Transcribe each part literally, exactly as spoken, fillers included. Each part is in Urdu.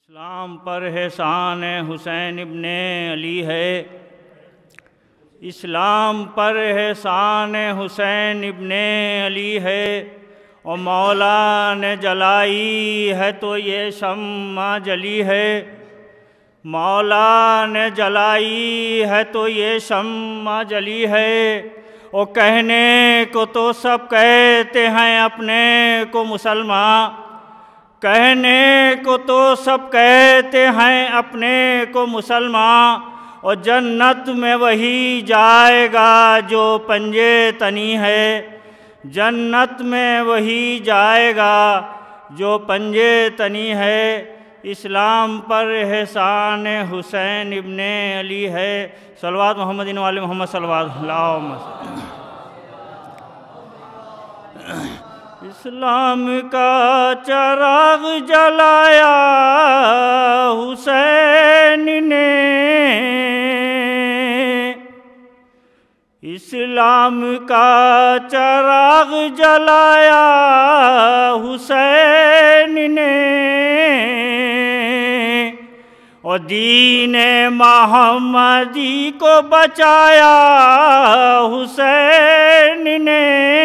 اسلام پر احسان حسین ابن علی ہے، اسلام پر احسان حسین ابن علی ہے، اور مولا نے جلائی ہے تو یہ شمع جلی ہے، مولا نے جلائی ہے تو یہ شمع جلی ہے، اور کہنے کو تو سب کہتے ہیں اپنے کو مسلمان، کہنے کو تو سب کہتے ہیں اپنے کو مسلمان، اور جنت میں وہی جائے گا جو پنجے تنی ہے، جنت میں وہی جائے گا جو پنجے تنی ہے، اسلام پر احسان حسین ابن علی ہے۔ صلوات محمد و آل محمد صلوات اللہم۔ اسلام کا چراغ جلایا حسین نے، اسلام کا چراغ جلایا حسین نے، اور دین محمدی کو بچایا حسین نے،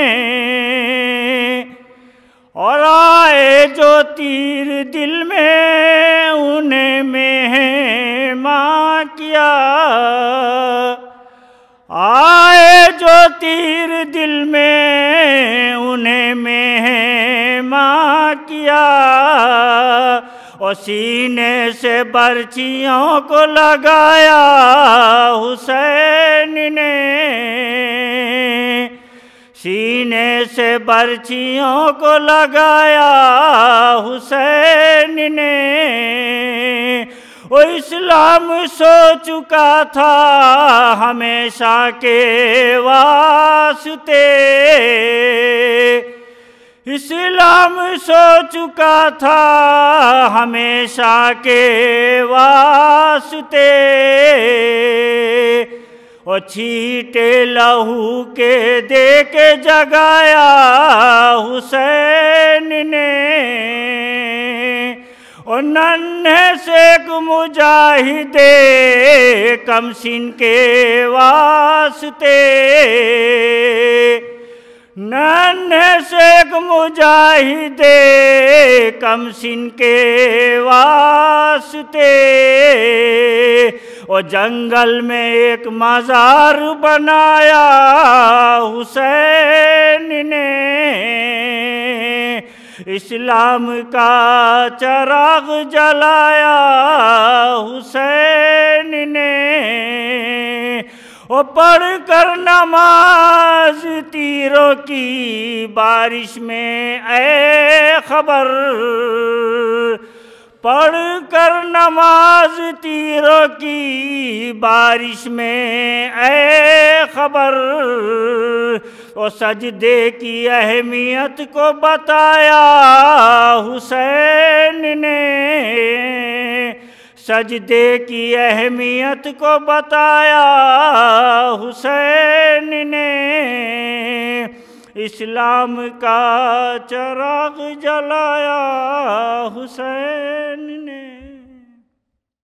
اور آئے جو تیر دل میں انہیں مہمان کیا، آئے جو تیر دل میں انہیں مہمان کیا، اور سینے سے برچیوں کو لگایا حسین نے، سینے سے برچیوں کو لگایا حسین نے، وہ اسلام سو چکا تھا ہمیشہ کے واسطے، اسلام سو چکا تھا ہمیشہ کے واسطے، اور چھیٹے لہو کے دے کے جگایا حسین نے، اور ننھے سے ایک مجاہد کم سن کے واسطے، ننھے سے ایک مجاہد کم سن کے واسطے، اور جنگل میں ایک مزار بنایا حسین نے، اسلام کا چراغ جلایا حسین نے، اور پڑھ کر نماز تیروں کی بارش میں اے خبر، پڑھ کر نماز تیروں کی بارش میں اے خبر، اور سجدے کی اہمیت کو بتایا حسین نے، سجدے کی اہمیت کو بتایا حسین نے، اسلام کا چراغ جلایا حسین نے۔